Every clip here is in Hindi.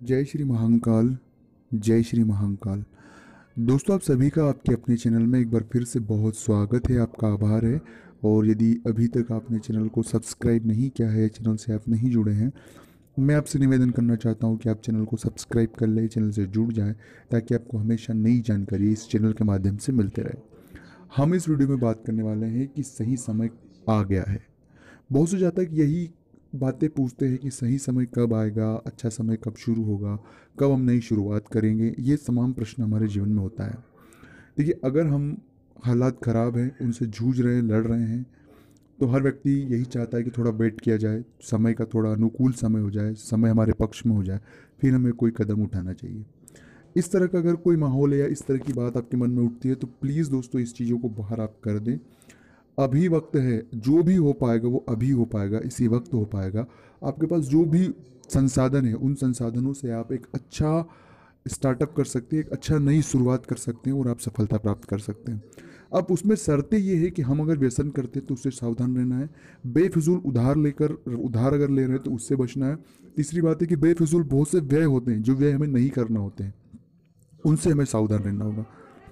जय श्री महाकाल। जय श्री महाकाल। दोस्तों, आप सभी का आपके अपने चैनल में एक बार फिर से बहुत स्वागत है, आपका आभार है। और यदि अभी तक आपने चैनल को सब्सक्राइब नहीं किया है, चैनल से आप नहीं जुड़े हैं, मैं आपसे निवेदन करना चाहता हूं कि आप चैनल को सब्सक्राइब कर लें, चैनल से जुड़ जाएं, ताकि आपको हमेशा नई जानकारी इस चैनल के माध्यम से मिलते रहे। हम इस वीडियो में बात करने वाले हैं कि सही समय आ गया है। बहुत से जातक यही बातें पूछते हैं कि सही समय कब आएगा, अच्छा समय कब शुरू होगा, कब हम नई शुरुआत करेंगे। ये तमाम प्रश्न हमारे जीवन में होता है। देखिए, अगर हम हालात ख़राब हैं, उनसे जूझ रहे हैं, लड़ रहे हैं, तो हर व्यक्ति यही चाहता है कि थोड़ा वेट किया जाए, समय का थोड़ा अनुकूल समय हो जाए, समय हमारे पक्ष में हो जाए, फिर हमें कोई कदम उठाना चाहिए। इस तरह का अगर कोई माहौल है या इस तरह की बात आपके मन में उठती है, तो प्लीज़ दोस्तों, इस चीज़ों को बाहर आप कर दें। अभी वक्त है, जो भी हो पाएगा वो अभी हो पाएगा, इसी वक्त हो पाएगा। आपके पास जो भी संसाधन है, उन संसाधनों से आप एक अच्छा स्टार्टअप कर सकते हैं, एक अच्छा नई शुरुआत कर सकते हैं और आप सफलता प्राप्त कर सकते हैं। अब उसमें शर्तें ये है कि हम अगर व्यसन करते हैं तो उससे सावधान रहना है। बेफिजूल उधार अगर ले रहे हैं तो उससे बचना है। तीसरी बात है कि बेफिजूल बहुत से व्यय होते हैं, जो व्यय हमें नहीं करना होते हैं, उनसे हमें सावधान रहना होगा।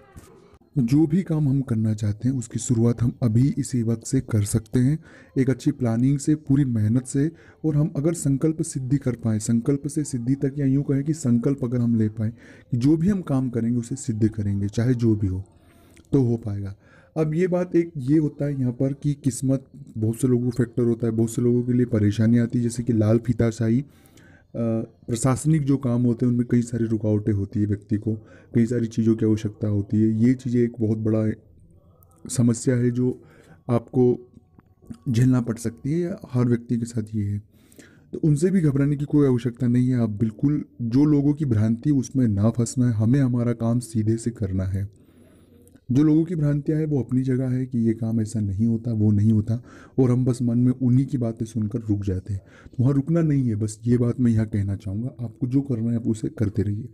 जो भी काम हम करना चाहते हैं उसकी शुरुआत हम अभी इसी वक्त से कर सकते हैं, एक अच्छी प्लानिंग से, पूरी मेहनत से। और हम अगर संकल्प सिद्धि कर पाए, संकल्प से सिद्धि तक, या यूँ कहें कि संकल्प अगर हम ले पाए कि जो भी हम काम करेंगे उसे सिद्ध करेंगे, चाहे जो भी हो, तो हो पाएगा। अब ये बात एक ये होता है यहाँ पर कि किस्मत बहुत से लोगों को फैक्टर होता है, बहुत से लोगों के लिए परेशानी आती है, जैसे कि लाल फीताशाही। प्रशासनिक जो काम होते हैं उनमें कई सारी रुकावटें होती है, व्यक्ति को कई सारी चीज़ों की आवश्यकता होती है। ये चीज़ें एक बहुत बड़ा समस्या है जो आपको झेलना पड़ सकती है, या हर व्यक्ति के साथ ये है। तो उनसे भी घबराने की कोई आवश्यकता नहीं है। आप बिल्कुल जो लोगों की भ्रांति उसमें ना फंसना है, हमें हमारा काम सीधे से करना है। जो लोगों की भ्रांतियाँ हैं वो अपनी जगह है कि ये काम ऐसा नहीं होता, वो नहीं होता, और हम बस मन में उन्हीं की बातें सुनकर रुक जाते हैं। तो वहाँ रुकना नहीं है, बस ये बात मैं यहाँ कहना चाहूँगा। आपको जो करना है आप उसे करते रहिए।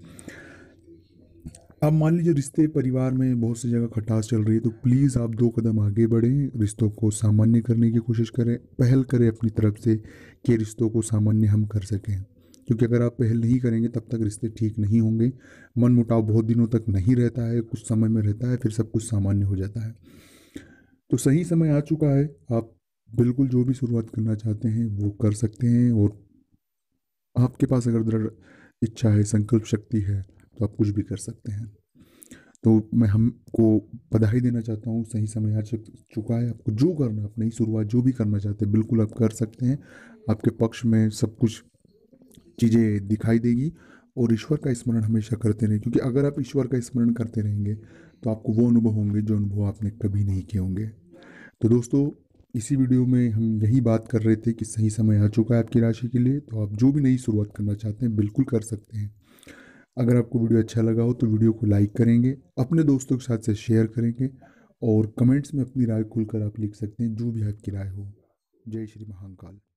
अब मान लीजिए रिश्ते परिवार में बहुत सी जगह खटास चल रही है, तो प्लीज़ आप 2 कदम आगे बढ़ें, रिश्तों को सामान्य करने की कोशिश करें, पहल करें अपनी तरफ से कि रिश्तों को सामान्य हम कर सकें। क्योंकि अगर आप पहल नहीं करेंगे तब तक रिश्ते ठीक नहीं होंगे। मन मुटाव बहुत दिनों तक नहीं रहता है, कुछ समय में रहता है, फिर सब कुछ सामान्य हो जाता है। तो सही समय आ चुका है। आप बिल्कुल जो भी शुरुआत करना चाहते हैं वो कर सकते हैं, और आपके पास अगर दृढ़ इच्छा है, संकल्प शक्ति है, तो आप कुछ भी कर सकते हैं। तो मैं हमको बधाई देना चाहता हूँ, सही समय आ चुका है। आपको जो करना है, आप नई शुरुआत जो भी करना चाहते हैं, बिल्कुल आप कर सकते हैं। आपके पक्ष में सब कुछ चीज़ें दिखाई देगी। और ईश्वर का स्मरण हमेशा करते रहें, क्योंकि अगर आप ईश्वर का स्मरण करते रहेंगे तो आपको वो अनुभव होंगे जो अनुभव आपने कभी नहीं किए होंगे। तो दोस्तों, इसी वीडियो में हम यही बात कर रहे थे कि सही समय आ चुका है आपकी राशि के लिए, तो आप जो भी नई शुरुआत करना चाहते हैं बिल्कुल कर सकते हैं। अगर आपको वीडियो अच्छा लगा हो तो वीडियो को लाइक करेंगे, अपने दोस्तों के साथ से शेयर करेंगे, और कमेंट्स में अपनी राय खुलकर आप लिख सकते हैं, जो भी आपकी राय हो। जय श्री महाकाल।